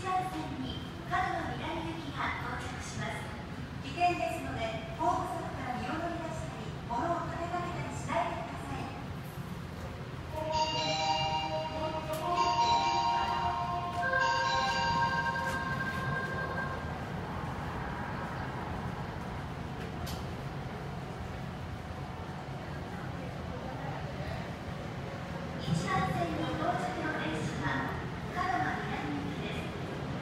1番線に角の南行きが到着します。危険ですので、後部席から身を乗り出したり、物を立てかけたりしないでください。1番線に到着の電車は角の南行きです。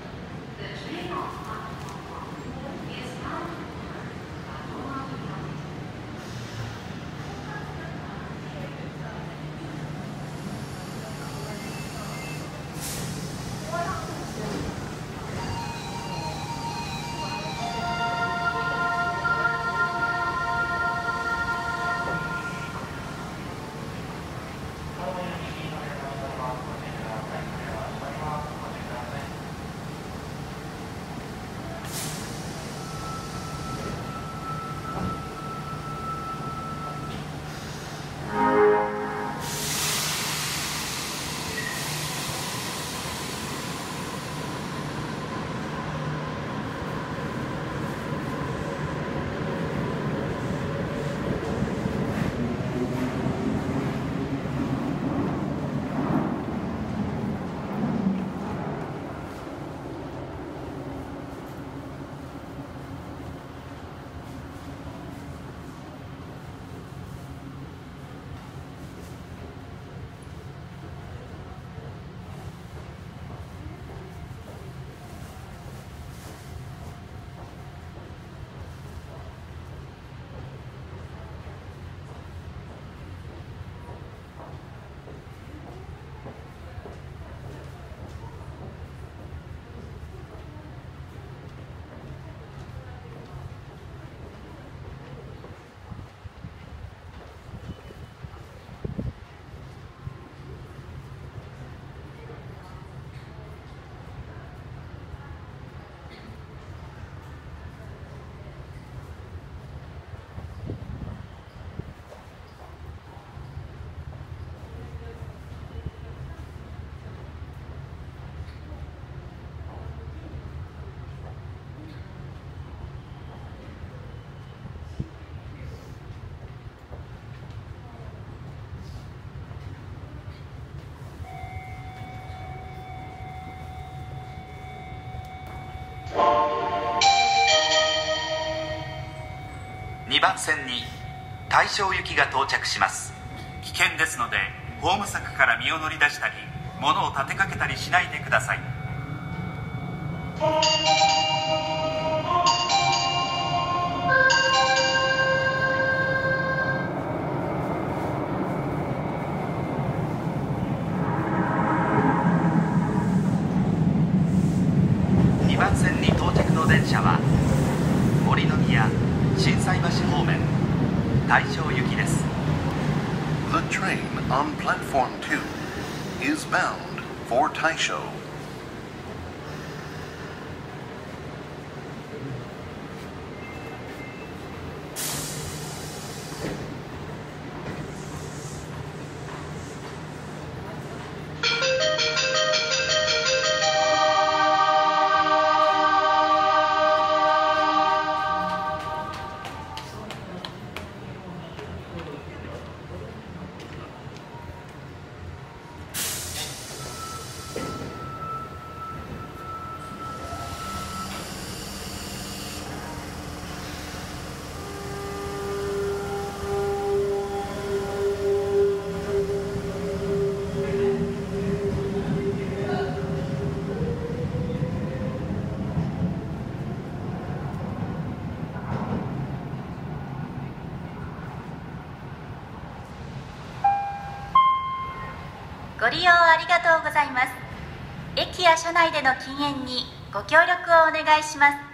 2番線に大正行きが到着します。危険ですので、ホーム柵から身を乗り出したり、物を立てかけたりしないでください。2番線に到着の電車は森の宮心斎橋方面大正行きです。 The train on platform 2 is bound for Taisho. ご利用ありがとうございます。駅や車内での禁煙にご協力をお願いします。